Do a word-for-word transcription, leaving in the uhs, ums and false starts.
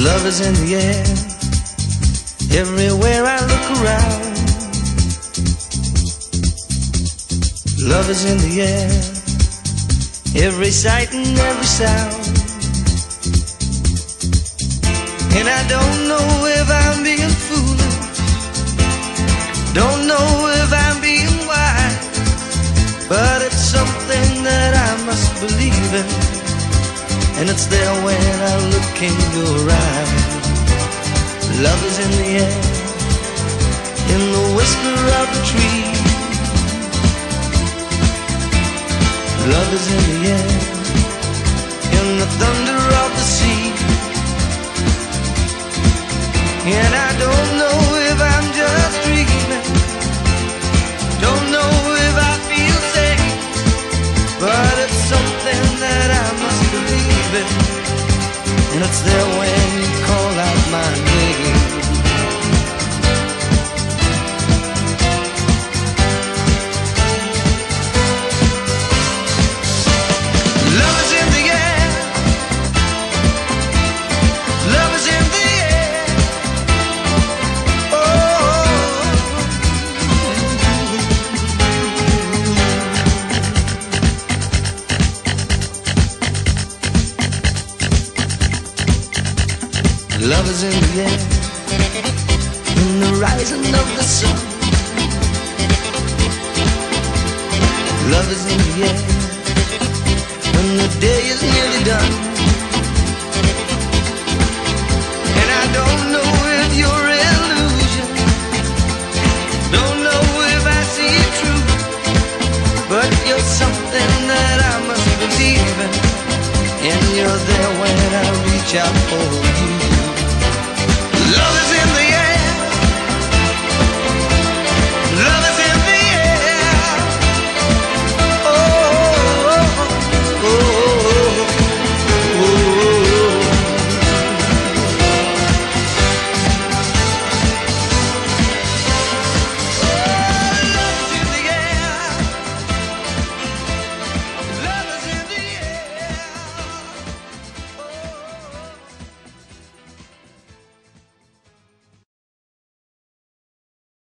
Love is in the air, everywhere I look around. Love is in the air, every sight and every sound. And I don't know if I'm being foolish, don't know if I'm being wise, but it's something that I must believe in, and it's there when I look in your eyes. Love is in the air, in the whisper of the tree. Love is in the air, in the thunder of the sea. And I don't know if I'm just dreaming, don't know if I feel safe, but it's something that I must believe in, and it's there when you call out my name. Love is in the air, love is in the air. Oh, love is in the air, in the rising of the sun. Love is in the air, when the day is nearly done. And I don't know if you're illusion, don't know if I see it true, but you're something that I must believe in, and you're there when I reach out for you. Love is